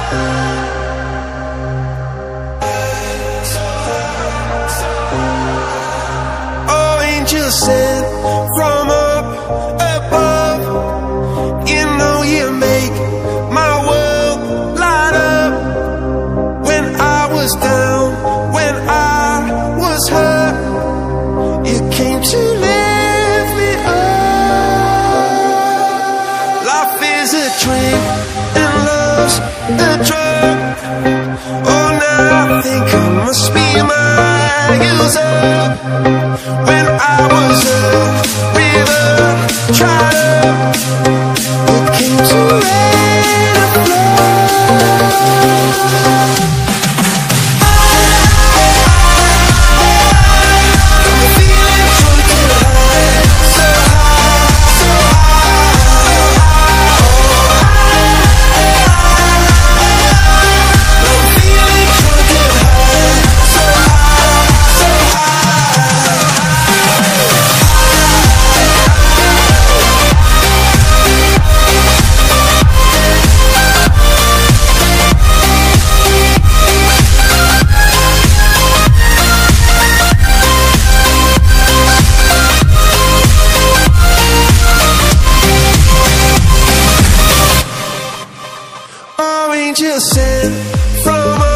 Angel sent from up above. You know you make my world light up. When I was down, when I was hurt, you came to lift me up. Life is a drink and love's a drug. Oh, now I think I must be my user. When I was a river dried up, it came to rain and flood. Angel sent from